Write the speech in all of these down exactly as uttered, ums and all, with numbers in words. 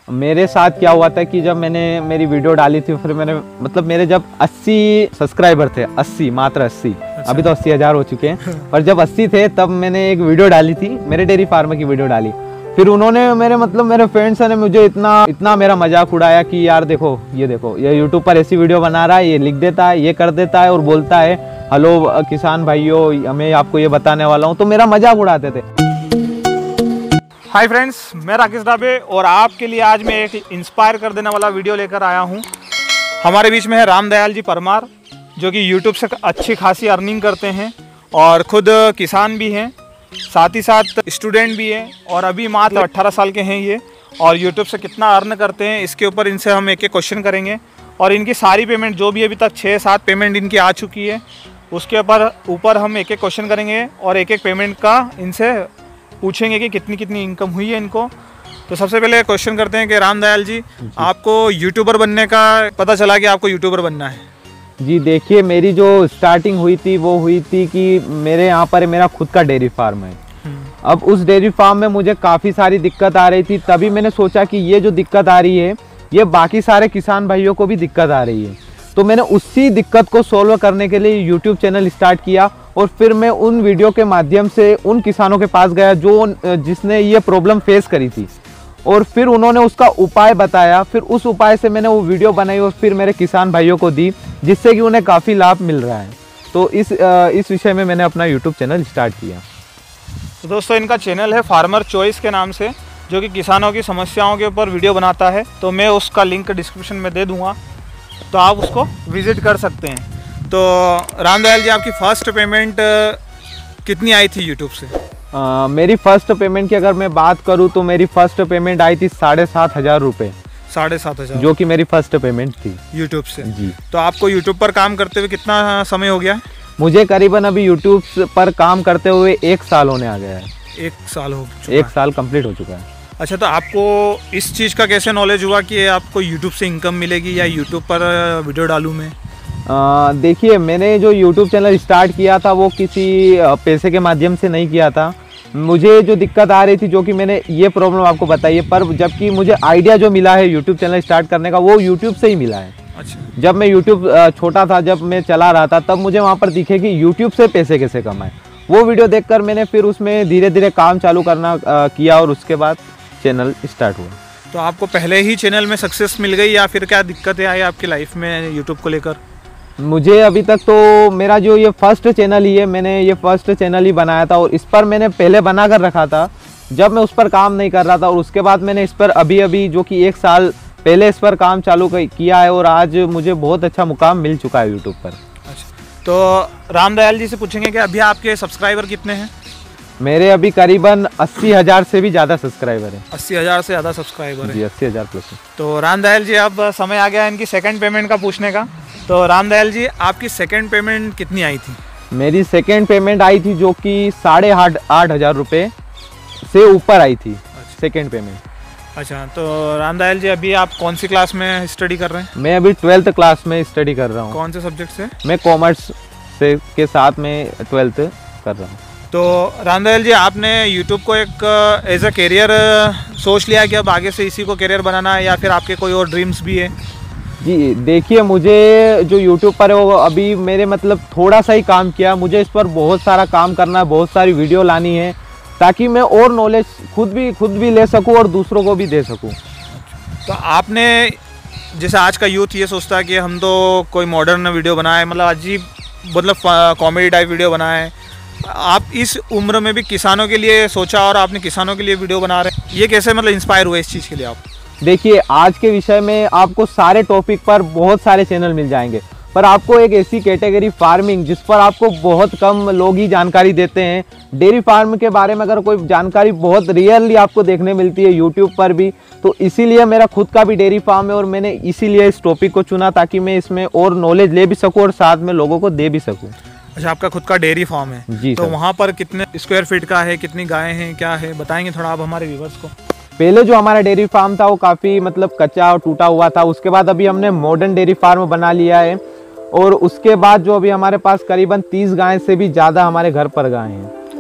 मेरे साथ क्या हुआ था कि जब मैंने मेरी वीडियो डाली थी, फिर मैंने मतलब मेरे जब अस्सी सब्सक्राइबर थे, अस्सी मात्र अस्सी, अच्छा। अभी तो अस्सी हज़ार हो चुके हैं, पर जब अस्सी थे तब मैंने एक वीडियो डाली थी, मेरे डेयरी फार्म की वीडियो डाली। फिर उन्होंने मेरे मतलब मेरे फ्रेंड्स ने मुझे इतना इतना मेरा मजाक उड़ाया कि यार देखो ये देखो ये यूट्यूब पर ऐसी वीडियो बना रहा है, ये लिख देता है, ये कर देता है और बोलता है हेलो किसान भाइयों, मैं आपको ये बताने वाला हूँ, तो मेरा मजाक उड़ाते थे। हाय फ्रेंड्स, मैं राकेश डाबे और आपके लिए आज मैं एक इंस्पायर कर देने वाला वीडियो लेकर आया हूँ। हमारे बीच में है रामदयाल जी परमार, जो कि यूट्यूब से अच्छी खासी अर्निंग करते हैं और ख़ुद किसान भी हैं, साथ ही साथ स्टूडेंट भी हैं और अभी मात्र अट्ठारह साल के हैं ये। और यूट्यूब से कितना अर्न करते हैं इसके ऊपर इनसे हम एक एक क्वेश्चन करेंगे और इनकी सारी पेमेंट जो भी अभी तक छः सात पेमेंट इनकी आ चुकी है उसके ऊपर ऊपर हम एक एक क्वेश्चन करेंगे और एक एक पेमेंट का इनसे पूछेंगे कि कितनी कितनी इनकम हुई है इनको। तो सबसे पहले क्वेश्चन करते हैं कि रामदयाल जी, आपको यूट्यूबर बनने का पता चला कि आपको यूट्यूबर बनना है? जी देखिए, मेरी जो स्टार्टिंग हुई थी वो हुई थी कि मेरे यहाँ पर मेरा खुद का डेयरी फार्म है। अब उस डेयरी फार्म में मुझे काफ़ी सारी दिक्कत आ रही थी, तभी मैंने सोचा कि ये जो दिक्कत आ रही है ये बाकी सारे किसान भाइयों को भी दिक्कत आ रही है, तो मैंने उसी दिक्कत को सोल्व करने के लिए यूट्यूब चैनल स्टार्ट किया। और फिर मैं उन वीडियो के माध्यम से उन किसानों के पास गया जो जिसने ये प्रॉब्लम फेस करी थी और फिर उन्होंने उसका उपाय बताया। फिर उस उपाय से मैंने वो वीडियो बनाई और फिर मेरे किसान भाइयों को दी, जिससे कि उन्हें काफ़ी लाभ मिल रहा है। तो इस इस विषय में मैंने अपना यूट्यूब चैनल स्टार्ट किया। तो दोस्तों, इनका चैनल है फार्मर चॉइस के नाम से, जो कि किसानों की समस्याओं के ऊपर वीडियो बनाता है। तो मैं उसका लिंक डिस्क्रिप्शन में दे दूँगा, तो आप उसको विज़िट कर सकते हैं। तो रामदयाल जी, आपकी फ़र्स्ट पेमेंट कितनी आई थी यूट्यूब से? आ, मेरी फ़र्स्ट पेमेंट की अगर मैं बात करूं तो मेरी फ़र्स्ट पेमेंट आई थी साढ़े सात हज़ार रुपये। साढ़े सात हज़ार जो कि मेरी फ़र्स्ट पेमेंट थी यूट्यूब से। जी। तो आपको यूट्यूब पर काम करते हुए कितना समय हो गया? मुझे करीबन अभी यूट्यूब पर काम करते हुए एक साल होने आ गया है। एक साल हो चुका एक साल कंप्लीट हो चुका है। अच्छा, तो आपको इस चीज़ का कैसे नॉलेज हुआ कि आपको यूट्यूब से इनकम मिलेगी या यूट्यूब पर वीडियो डालूँ मैं? देखिए, मैंने जो यूट्यूब चैनल स्टार्ट किया था वो किसी पैसे के माध्यम से नहीं किया था। मुझे जो दिक्कत आ रही थी, जो कि मैंने ये प्रॉब्लम आपको बताई है, पर जबकि मुझे आइडिया जो मिला है यूट्यूब चैनल स्टार्ट करने का वो यूट्यूब से ही मिला है। अच्छा। जब मैं यूट्यूब छोटा था, जब मैं चला रहा था, तब मुझे वहाँ पर दिखे कि यूट्यूब से पैसे कैसे कमाएं। वो वीडियो देखकर मैंने फिर उसमें धीरे धीरे काम चालू करना किया और उसके बाद चैनल स्टार्ट हुआ। तो आपको पहले ही चैनल में सक्सेस मिल गई या फिर क्या दिक्कतें आई आपकी लाइफ में यूट्यूब को लेकर? मुझे अभी तक तो मेरा जो ये फर्स्ट चैनल ही है, मैंने ये फर्स्ट चैनल ही बनाया था और इस पर मैंने पहले बना कर रखा था जब मैं उस पर काम नहीं कर रहा था, और उसके बाद मैंने इस पर अभी अभी जो कि एक साल पहले इस पर काम चालू किया है और आज मुझे बहुत अच्छा मुकाम मिल चुका है यूट्यूब पर। अच्छा, तो रामदयाल जी से पूछेंगे कि अभी आपके सब्सक्राइबर कितने हैं? मेरे अभी करीबन अस्सी हज़ार से भी ज़्यादा सब्सक्राइबर है। अस्सी हज़ार से ज़्यादा सब्सक्राइबर है जी, अस्सी हज़ार प्लस है। तो रामदयाल जी, अब समय आ गया इनकी सेकंड पेमेंट का पूछने का। तो रामदयाल जी, आपकी सेकंड पेमेंट कितनी आई थी? मेरी सेकंड पेमेंट आई थी जो कि साढ़े आठ आठ हज़ार रुपये से ऊपर आई थी। अच्छा। Second payment. अच्छा, तो रामदयाल जी, अभी आप कौन सी क्लास में स्टडी कर रहे हैं? मैं अभी ट्वेल्थ क्लास में स्टडी कर रहा हूँ। कौन से सब्जेक्ट से? मैं कॉमर्स से के साथ में ट्वेल्थ कर रहा हूँ। तो रामदयाल जी, आपने यूट्यूब को एक एज अ करियर सोच लिया कि अब आगे से इसी को करियर बनाना है, या फिर आपके कोई और ड्रीम्स भी है? जी देखिए, मुझे जो यूट्यूब पर है वो अभी मेरे मतलब थोड़ा सा ही काम किया, मुझे इस पर बहुत सारा काम करना है, बहुत सारी वीडियो लानी है, ताकि मैं और नॉलेज खुद भी खुद भी ले सकूं और दूसरों को भी दे सकूं। तो आपने, जैसे आज का यूथ ये सोचता है कि हम तो कोई मॉडर्न वीडियो बनाए, मतलब अजीब मतलब कॉमेडी टाइप वीडियो बनाए, आप इस उम्र में भी किसानों के लिए सोचा और आपने किसानों के लिए वीडियो बना रहे हैं, ये कैसे मतलब इंस्पायर हुए इस चीज़ के लिए आप? देखिए, आज के विषय में आपको सारे टॉपिक पर बहुत सारे चैनल मिल जाएंगे, पर आपको एक ऐसी कैटेगरी फार्मिंग जिस पर आपको बहुत कम लोग ही जानकारी देते हैं, डेयरी फार्म के बारे में अगर कोई जानकारी बहुत रियरली आपको देखने मिलती है यूट्यूब पर भी, तो इसीलिए मेरा खुद का भी डेयरी फार्म है और मैंने इसीलिए इस टॉपिक को चुना, ताकि मैं इसमें और नॉलेज ले भी सकूँ और साथ में लोगों को दे भी सकूँ। अच्छा, आपका खुद का डेयरी फार्म है? जी। तो वहाँ पर कितने स्क्वायर फीट का है, कितनी गायें हैं, क्या है, बताएंगे थोड़ा आप हमारे व्यूअर्स को? पहले जो हमारा डेयरी फार्म था वो काफ़ी मतलब कच्चा और टूटा हुआ था, उसके बाद अभी हमने मॉडर्न डेयरी फार्म बना लिया है और उसके बाद जो अभी हमारे पास करीबन तीस गायें से भी ज़्यादा हमारे घर पर गायें हैं।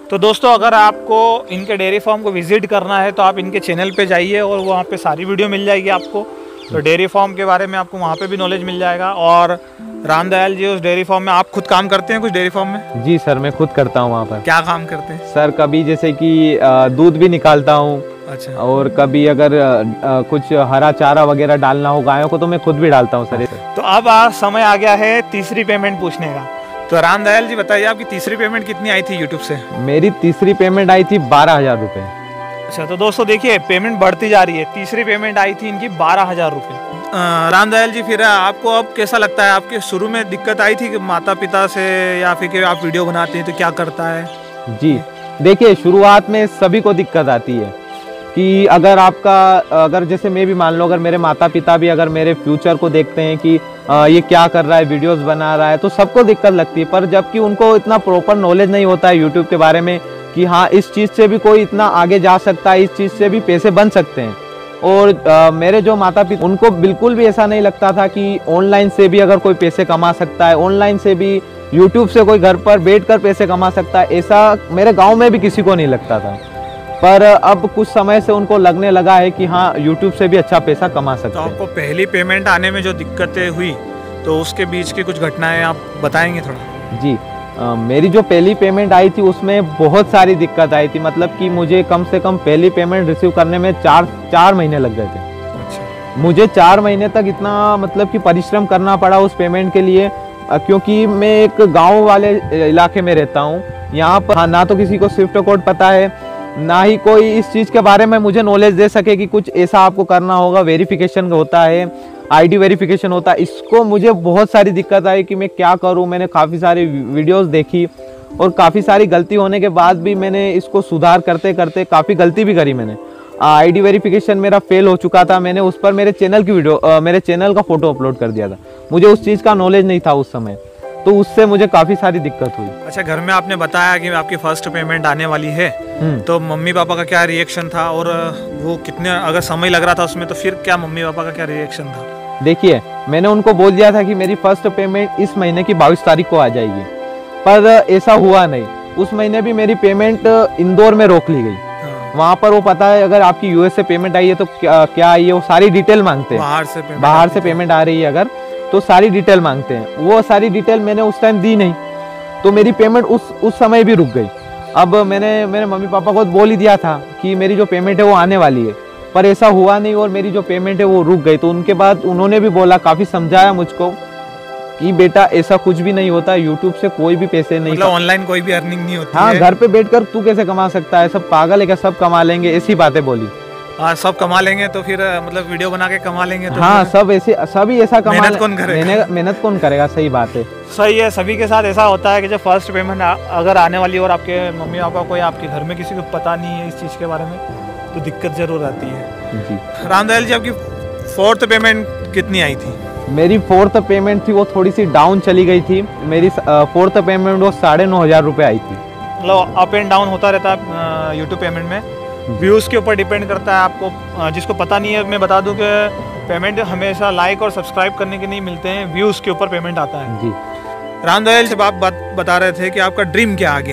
तो दोस्तों अगर आपको इनके डेयरी फार्म को विजिट करना है तो आप इनके चैनल पे जाइए और वहाँ पे सारी वीडियो मिल जाएगी आपको। तो डेयरी फार्म के बारे में आपको वहाँ पे भी नॉलेज मिल जाएगा। और रामदयाल जी उस डेयरी फार्म में आप खुद काम करते हैं कुछ डेयरी फार्म में? जी सर, मैं खुद करता हूँ वहाँ पर। क्या काम करते हैं सर? कभी जैसे कि दूध भी निकालता हूँ। अच्छा। और कभी अगर आ, कुछ हरा चारा वगैरह डालना हो गायों को तो मैं खुद भी डालता हूँ सर। तो अब आ, समय आ गया है तीसरी पेमेंट पूछने का। तो रामदयाल जी बताइए आपकी तीसरी पेमेंट कितनी आई थी यूट्यूब से? मेरी तीसरी पेमेंट आई थी बारह हजार रुपये। अच्छा, तो दोस्तों देखिए पेमेंट बढ़ती जा रही है। तीसरी पेमेंट आई थी इनकी बारह हजार रुपये। रामदयाल जी फिर आपको अब कैसा लगता है? आपके शुरू में दिक्कत आई थी कि माता पिता से या फिर कि आप वीडियो बनाते हैं तो क्या करता है? जी देखिए, शुरुआत में सभी को दिक्कत आती है कि अगर आपका अगर जैसे मैं भी मान लो, अगर मेरे माता पिता भी अगर मेरे फ्यूचर को देखते हैं कि आ, ये क्या कर रहा है, वीडियोस बना रहा है, तो सबको दिक्कत लगती है। पर जबकि उनको इतना प्रॉपर नॉलेज नहीं होता है यूट्यूब के बारे में कि हाँ इस चीज़ से भी कोई इतना आगे जा सकता है, इस चीज़ से भी पैसे बन सकते हैं। और आ, मेरे जो माता पिता उनको बिल्कुल भी ऐसा नहीं लगता था कि ऑनलाइन से भी अगर कोई पैसे कमा सकता है, ऑनलाइन से भी यूट्यूब से कोई घर पर बैठकर पैसे कमा सकता है, ऐसा मेरे गांव में भी किसी को नहीं लगता था। पर अब कुछ समय से उनको लगने लगा है कि हाँ यूट्यूब से भी अच्छा पैसा कमा सकते हैं। तो आपको पहली पेमेंट आने में जो दिक्कतें हुई तो उसके बीच की कुछ घटनाएं आप बताएंगे थोड़ा? जी आ, मेरी जो पहली पेमेंट आई थी उसमें बहुत सारी दिक्कत आई थी। मतलब कि मुझे कम से कम पहली पेमेंट रिसीव करने में चार चार महीने लग गए थे। अच्छा। मुझे चार महीने तक इतना मतलब कि परिश्रम करना पड़ा उस पेमेंट के लिए, क्योंकि मैं एक गांव वाले इलाके में रहता हूं। यहाँ पर ना तो किसी को स्विफ्ट कोड पता है, ना ही कोई इस चीज़ के बारे में मुझे नॉलेज दे सके कि कुछ ऐसा आपको करना होगा, वेरिफिकेशन होता है, आईडी वेरिफिकेशन होता है। इसको मुझे बहुत सारी दिक्कत आई कि मैं क्या करूं। मैंने काफ़ी सारी वीडियोस देखी और काफ़ी सारी गलती होने के बाद भी मैंने इसको सुधार करते करते काफ़ी गलती भी करी। मैंने आईडी वेरिफिकेशन मेरा फेल हो चुका था, मैंने उस पर मेरे चैनल की वीडियो आ, मेरे चैनल का फोटो अपलोड कर दिया था। मुझे उस चीज़ का नॉलेज नहीं था उस समय, तो उससे मुझे काफ़ी सारी दिक्कत हुई। अच्छा, घर में आपने बताया कि आपकी फर्स्ट पेमेंट आने वाली है, तो मम्मी पापा का क्या रिएक्शन था? और वो कितने अगर समय लग रहा था उसमें, तो फिर क्या मम्मी पापा का क्या रिएक्शन था? देखिए, मैंने उनको बोल दिया था कि मेरी फर्स्ट पेमेंट इस महीने की बाईस तारीख को आ जाएगी, पर ऐसा हुआ नहीं। उस महीने भी मेरी पेमेंट इंदौर में रोक ली गई। हाँ। वहाँ पर वो पता है अगर आपकी यूएस से पेमेंट आई है तो क्या क्या आई है, वो सारी डिटेल मांगते हैं। बाहर से पेमेंट बाहर से पेमेंट आ रही है अगर, तो सारी डिटेल मांगते हैं। वो सारी डिटेल मैंने उस टाइम दी नहीं, तो मेरी पेमेंट उस उस समय भी रुक गई। अब मैंने मेरे मम्मी पापा को बोल ही दिया था कि मेरी जो पेमेंट है वो आने वाली है, पर ऐसा हुआ नहीं और मेरी जो पेमेंट है वो रुक गई। तो उनके बाद उन्होंने भी बोला, काफ़ी समझाया मुझको कि बेटा ऐसा कुछ भी नहीं होता, यूट्यूब से कोई भी पैसे नहीं, मतलब ऑनलाइन कोई भी अर्निंग नहीं होती। हाँ, है। घर पे बैठकर तू कैसे कमा सकता है, सब पागल है क्या, सब कमा लेंगे, ऐसी बातें बोली। हाँ, सब कमा लेंगे तो फिर मतलब वीडियो बना के कमा लेंगे तो हाँ, सब ऐसे सभी ऐसा कमा, मेहनत कौन करेगा? मेहनत कौन करेगा, सही बात है। सही है, सभी के साथ ऐसा होता है कि जब फर्स्ट पेमेंट अगर आने वाली है और आपके मम्मी पापा को या आपके घर में किसी को पता नहीं है इस चीज़ के बारे में, तो दिक्कत जरूर आती है। जी रामदयाल जी, आपकी फोर्थ पेमेंट कितनी आई थी? मेरी फोर्थ पेमेंट थी वो थोड़ी सी डाउन चली गई थी। मेरी फोर्थ पेमेंट वो साढ़े नौ हजार रुपये आई थी। मतलब अप एंड डाउन होता रहता है यूट्यूब पेमेंट में, व्यूज़ के ऊपर डिपेंड करता है। आपको जिसको पता नहीं है, मैं बता दूं कि पेमेंट हमेशा लाइक और सब्सक्राइब करने के नहीं मिलते हैं, व्यूज़ के ऊपर पेमेंट आता है। जी रामदयाल जब आप बात बता रहे थे कि आपका ड्रीम क्या आगे?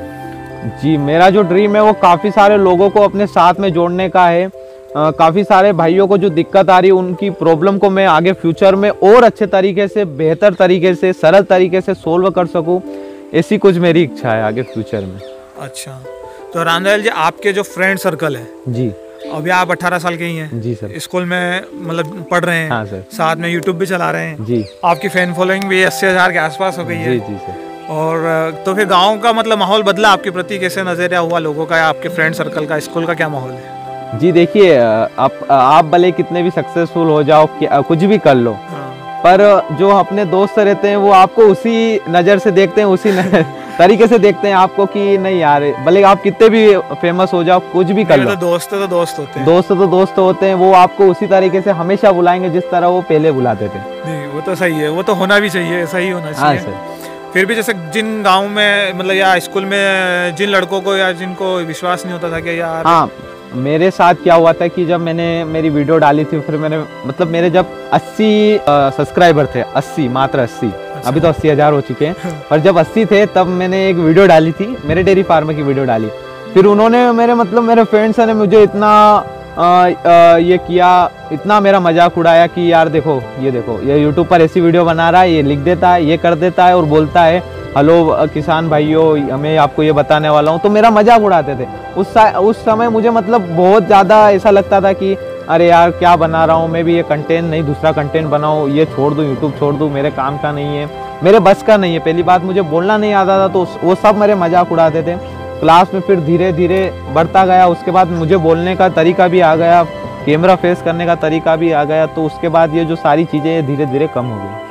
जी, मेरा जो ड्रीम है वो काफ़ी सारे लोगों को अपने साथ में जोड़ने का है। काफ़ी सारे भाइयों को जो दिक्कत आ रही है उनकी प्रॉब्लम को मैं आगे फ्यूचर में और अच्छे तरीके से, बेहतर तरीके से, सरल तरीके से सोल्व कर सकूं, ऐसी कुछ मेरी इच्छा है आगे फ्यूचर में। अच्छा, तो रामदयाल जी आपके जो फ्रेंड सर्कल है, जी अभी आप अठारह साल के ही हैं? जी सर। स्कूल में मतलब पढ़ रहे हैं? हाँ सर। साथ में यूट्यूब भी चला रहे हैं? जी। आपकी फैन फॉलोइंग भी अस्सी हजार के आसपास हो गई है? जी जी सर। और तो फिर गाँव का मतलब माहौल बदला आपके प्रति, कैसे नजरिया हुआ लोगों का, आपके फ्रेंड सर्कल का, स्कूल का क्या माहौल है? जी देखिए, आप आप भले कितने भी सक्सेसफुल हो जाओ, कुछ भी कर लो, पर जो अपने दोस्त रहते हैं वो आपको उसी नज़र से देखते हैं, उसी तरीके से देखते हैं आपको कि नहीं यार, भले आप कितने भी फेमस हो जाओ, कुछ भी कर लो, तो दोस्त तो दोस्त होते हैं। दोस्त तो दोस्त होते हैं, वो आपको उसी तरीके से हमेशा बुलाएंगे जिस तरह वो पहले बुलाते थे। नहीं, वो तो सही है, वो तो होना भी चाहिए, सही होना चाहिए। हाँ सर। फिर भी जैसे जिन गाँव में मतलब या स्कूल में जिन लड़कों को या जिनको विश्वास नहीं होता था कि यार, हाँ मेरे साथ क्या हुआ था कि जब मैंने मेरी वीडियो डाली थी, फिर मैंने मतलब मेरे जब अस्सी सब्सक्राइबर थे, अस्सी, मात्र अस्सी, अच्छा। अभी तो अस्सी हजार हो चुके हैं। पर जब अस्सी थे तब मैंने एक वीडियो डाली थी, मेरे डेयरी फार्म की वीडियो डाली। फिर उन्होंने मेरे मतलब मेरे फ्रेंड्स ने मुझे इतना आ, आ, ये किया, इतना मेरा मजाक उड़ाया कि यार देखो ये देखो ये यूट्यूब पर ऐसी वीडियो बना रहा है, ये लिख देता है, ये कर देता है और बोलता है हेलो किसान भाइयों हमें आपको ये बताने वाला हूँ। तो मेरा मजाक उड़ाते थे उस उस समय। मुझे मतलब बहुत ज़्यादा ऐसा लगता था कि अरे यार क्या बना रहा हूँ मैं भी, ये कंटेंट नहीं दूसरा कंटेंट बनाऊँ, ये छोड़ दूँ, यूट्यूब छोड़ दूँ, मेरे काम का नहीं है, मेरे बस का नहीं है। पहली बात मुझे बोलना नहीं आता था, तो वो सब मेरे मजाक उड़ाते थे क्लास में। फिर धीरे धीरे बढ़ता गया, उसके बाद मुझे बोलने का तरीका भी आ गया, कैमरा फेस करने का तरीका भी आ गया। तो उसके बाद ये जो सारी चीज़ें धीरे धीरे कम हो गई।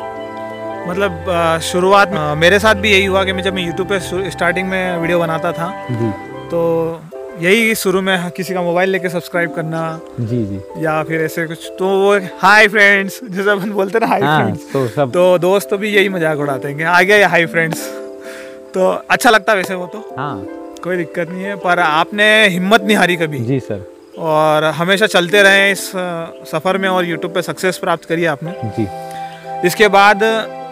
मतलब शुरुआत में मेरे साथ भी यही हुआ कि मैं जब मैं यूट्यूब पे स्टार्टिंग में वीडियो बनाता था जी, तो यही शुरू में किसी का मोबाइल लेके सब्सक्राइब करना जी जी या फिर ऐसे कुछ, तो वो हाय फ्रेंड्स जैसे अपन बोलते ना हाय हाँ, फ्रेंड्स, तो सब तो दोस्त तो भी यही मजाक उड़ाते हैं कि आ गया हाय फ्रेंड्स। तो अच्छा लगता है वैसे, वो तो हाँ कोई दिक्कत नहीं है। पर आपने हिम्मत नहीं हारी कभी जी सर, और हमेशा चलते रहे इस सफ़र में और यूट्यूब पे सक्सेस प्राप्त करी आपने जी। इसके बाद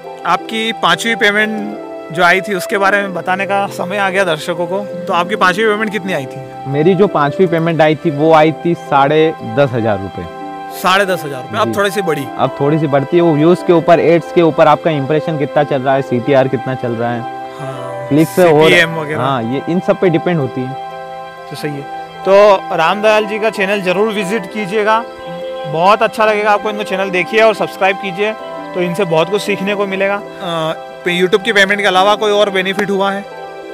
आपकी पांचवी पेमेंट जो आई थी उसके बारे में बताने का समय आ गया दर्शकों को। तो आपकी पांचवी पेमेंट कितनी आई थी? मेरी जो पांचवी पेमेंट आई थी वो आई थी साढ़े दस हजार रुपये। साढ़े दस हजार रुपये। अब थोड़ी सी बढ़ी, अब थोड़ी सी बढ़ती है। वो व्यूज के ऊपर, एड्स के ऊपर, आपका इंप्रेशन कितना चल रहा है, सीटीआर कितना चल रहा है, हाँ, क्लिक्स और हाँ, ये इन सब पे डिपेंड होती है। तो सही है। तो रामदयाल जी का चैनल जरूर विजिट कीजिएगा, बहुत अच्छा लगेगा आपको। इनका चैनल देखिए और सब्सक्राइब कीजिए, तो इनसे बहुत कुछ सीखने को मिलेगा। यूट्यूब की पेमेंट के अलावा कोई और बेनिफिट हुआ है?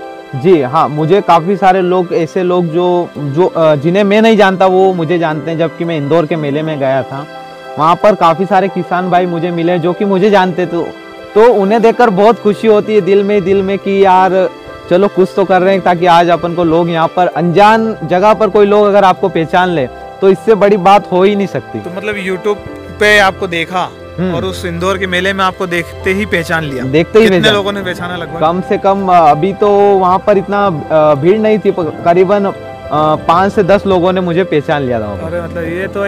जी हाँ, मुझे काफ़ी सारे लोग, ऐसे लोग जो जो जिन्हें मैं नहीं जानता वो मुझे जानते हैं। जबकि मैं इंदौर के मेले में गया था, वहाँ पर काफ़ी सारे किसान भाई मुझे मिले जो कि मुझे जानते थे। तो उन्हें देखकर बहुत खुशी होती है दिल में दिल में कि यार चलो कुछ तो कर रहे हैं, ताकि आज अपन को लोग यहाँ पर अनजान जगह पर कोई लोग अगर आपको पहचान ले तो इससे बड़ी बात हो ही नहीं सकती। तो मतलब यूट्यूब पे आपको देखा और उस इंदौर के मेले में आपको देखते ही पहचान लिया? देखते ही कितने लोगों ने पहचाना लगभग? कम से कम अभी तो वहाँ पर इतना भीड़ नहीं थी, करीबन पाँच से दस लोगों ने मुझे पहचान लिया था। अरे मतलब ये तो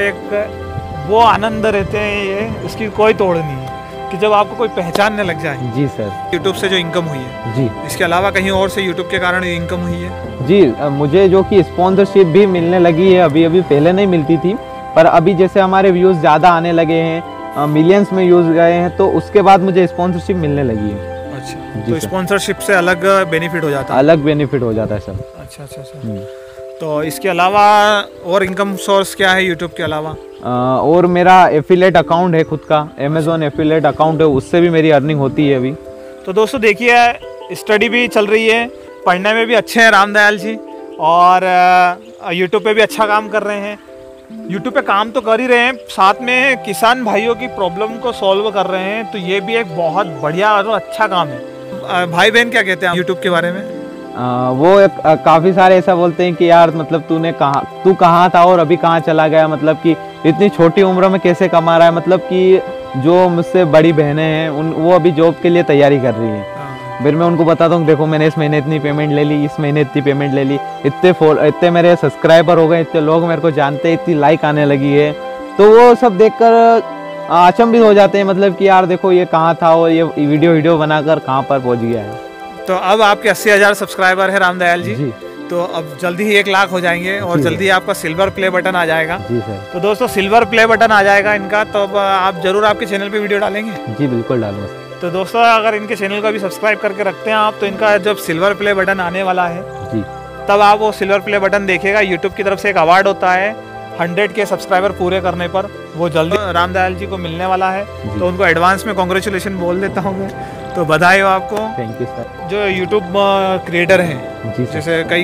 एक वो आनंद रहते हैं, ये इसकी कोई तोड़ नहीं है कि जब आपको कोई पहचानने लग जाए। जी सर। यूट्यूब से जो इनकम हुई है जी, इसके अलावा कहीं और से यूट्यूब के कारण इनकम हुई है? जी, मुझे जो कि स्पॉन्सरशिप भी मिलने लगी है अभी अभी, पहले नहीं मिलती थी, पर अभी जैसे हमारे व्यूज़ ज़्यादा आने लगे हैं, मिलियंस में यूज गए हैं, तो उसके बाद मुझे स्पॉन्सरशिप मिलने लगी है। अच्छा, तो स्पॉन्सरशिप से अलग बेनिफिट हो जाता है? अलग बेनिफिट हो जाता है सर। अच्छा अच्छा अच्छा। तो इसके अलावा और इनकम सोर्स क्या है यूट्यूब के अलावा? आ, और मेरा एफिलेट अकाउंट है खुद का, अमेजोन एफिलेट अकाउंट है, उससे भी मेरी अर्निंग होती है अभी। तो दोस्तों देखिए, स्टडी भी चल रही है, पढ़ने में भी अच्छे हैं रामदयाल जी, और यूट्यूब पे भी अच्छा काम कर रहे हैं। यूट्यूब पे काम तो कर ही रहे हैं, साथ में किसान भाइयों की प्रॉब्लम को सॉल्व कर रहे हैं, तो ये भी एक बहुत बढ़िया और अच्छा काम है। भाई बहन क्या कहते हैं यूट्यूब के बारे में? आ, वो एक, आ, काफ़ी सारे ऐसा बोलते हैं कि यार मतलब तूने कहाँ तू कहाँ था और अभी कहाँ चला गया, मतलब कि इतनी छोटी उम्र में कैसे कमा रहा है। मतलब कि जो मुझसे बड़ी बहनें हैं उन वो अभी जॉब के लिए तैयारी कर रही हैं। फिर मैं उनको बताता हूँ देखो मैंने इस महीने इतनी पेमेंट ले ली, इस महीने इतनी पेमेंट ले ली, इतने फॉलो इतने मेरे सब्सक्राइबर हो गए, इतने लोग मेरे को जानते हैं, इतनी लाइक आने लगी है। तो वो सब देखकर अचंभित हो जाते हैं, मतलब कि यार देखो ये कहाँ था और ये वीडियो वीडियो बनाकर कहाँ पर पहुँच गया है। तो अब आपके अस्सी हज़ार सब्सक्राइबर है रामदयाल जी, जी, तो अब जल्दी ही एक लाख हो जाएंगे और जल्दी आपका सिल्वर प्ले बटन आ जाएगा। जी सर। तो दोस्तों सिल्वर प्ले बटन आ जाएगा इनका, तो अब आप जरूर आपके चैनल पे वीडियो डालेंगे? जी बिल्कुल डालूंगा। तो दोस्तों अगर इनके चैनल को भी सब्सक्राइब करके रखते हैं आप, तो इनका जब सिल्वर प्ले बटन आने वाला है जी, तब आप वो सिल्वर प्ले बटन देखिएगा। यूट्यूब की तरफ से एक अवार्ड होता है हंड्रेड के सब्सक्राइबर पूरे करने पर, वो जल्दी रामदयाल जी को मिलने वाला है। तो उनको एडवांस में कॉन्ग्रेचुलेशन बोल देता हूँ मैं, तो बधाई हो आपको। Thank you sir. जो यूट्यूब क्रिएटर हैं, जी जैसे कई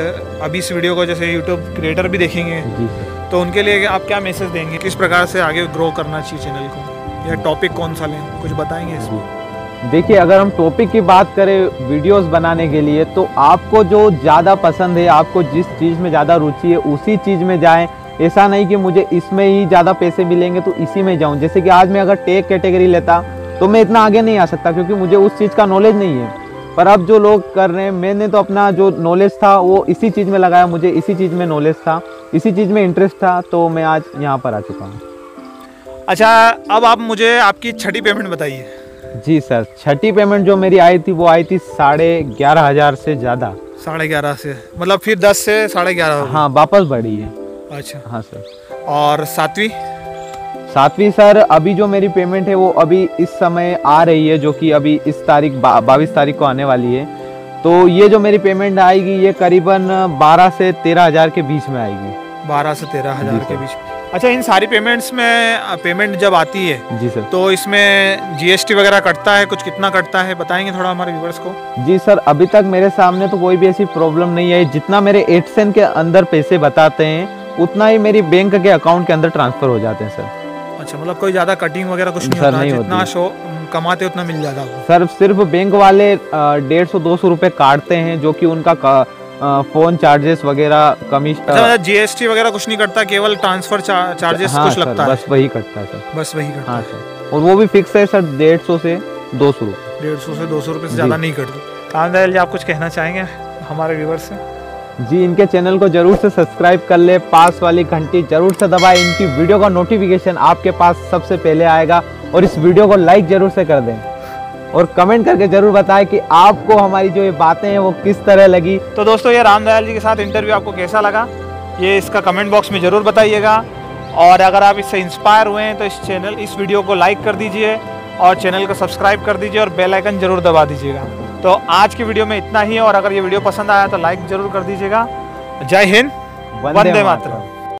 अभी इस वीडियो को जैसे यूट्यूब क्रिएटर भी देखेंगे, जी, तो उनके लिए आप क्या मैसेज देंगे, किस प्रकार से आगे ग्रो करना चाहिए चैनल को, या टॉपिक कौन सा लें, कुछ बताएंगे इसमें? देखिए, अगर हम टॉपिक की बात करें वीडियोस बनाने के लिए, तो आपको जो ज़्यादा पसंद है, आपको जिस चीज़ में ज़्यादा रुचि है उसी चीज़ में जाएं। ऐसा नहीं कि मुझे इसमें ही ज़्यादा पैसे मिलेंगे तो इसी में जाऊं। जैसे कि आज मैं अगर टेक कैटेगरी लेता तो मैं इतना आगे नहीं आ सकता, क्योंकि मुझे उस चीज़ का नॉलेज नहीं है। पर अब जो लोग कर रहे हैं, मैंने तो अपना जो नॉलेज था वो इसी चीज़ में लगाया, मुझे इसी चीज़ में नॉलेज था, इसी चीज़ में इंटरेस्ट था, तो मैं आज यहाँ पर आ चुका हूँ। अच्छा, अब आप मुझे आपकी छठी पेमेंट बताइए। जी सर, छठी पेमेंट जो मेरी आई थी वो आई थी साढ़े ग्यारह हजार से ज़्यादा। साढ़े ग्यारह से मतलब फिर दस से साढ़े ग्यारह? हाँ, वापस बढ़ी है। अच्छा हाँ सर। और सातवीं? सातवीं सर, अभी जो मेरी पेमेंट है वो अभी इस समय आ रही है, जो कि अभी इस तारीख बाईस तारीख को आने वाली है। तो ये जो मेरी पेमेंट आएगी ये करीबन बारह से तेरह हजार के बीच में आएगी। बारह से तेरह हजार के बीच में। अच्छा, इन सारी पेमेंट्स में पेमेंट जब आती है जी सर, तो इसमें जीएसटी वगैरह कटता है? कुछ कितना कटता है बताएंगे थोड़ा हमारे व्यूअर्स को? जी सर, अभी तक मेरे सामने तो कोई भी ऐसी प्रॉब्लम नहीं है। जितना मेरे एडसेंस के अंदर पैसे बताते हैं उतना ही मेरी बैंक के अकाउंट के अंदर ट्रांसफर हो जाते हैं सर। अच्छा, मतलब कोई ज़्यादा कटिंग वगैरह कुछ नहीं सर, होता? नहीं जितना शो कमाते उतना मिल जाता है सर। सिर्फ बैंक वाले डेढ़ सौ दो सौ रुपये काटते हैं, जो कि उनका फोन चार्जेस वगैरह कमीशन। अच्छा, जीएसटी वगैरह कुछ नहीं कटता, केवल ट्रांसफर चार्जेस हाँ, कुछ लगता है? बस वही कटता है सर। बस वही कटता हाँ है सर, और वो भी फिक्स है सर, डेढ़ सौ से दो सौ रुपये। डेढ़ सौ से दो सौ रुपये से ज़्यादा नहीं कटती। राम दयाल जी, आप कुछ कहना चाहेंगे हमारे व्यूअर्स से? जी, इनके चैनल को जरूर से सब्सक्राइब कर ले, पास वाली घंटी जरूर से दबाएं, इनकी वीडियो का नोटिफिकेशन आपके पास सबसे पहले आएगा। और इस वीडियो को लाइक जरूर से कर दें और कमेंट करके जरूर बताएं कि आपको हमारी जो ये बातें हैं वो किस तरह लगी। तो दोस्तों, ये राम दयाल जी के साथ इंटरव्यू आपको कैसा लगा ये इसका कमेंट बॉक्स में ज़रूर बताइएगा। और अगर आप इससे इंस्पायर हुए हैं तो इस चैनल इस वीडियो को लाइक कर दीजिए और चैनल को सब्सक्राइब कर दीजिए और बेल आइकन जरूर दबा दीजिएगा। तो आज की वीडियो में इतना ही, और अगर ये वीडियो पसंद आया तो लाइक जरूर कर दीजिएगा। जय हिंद, वंदे मातरम।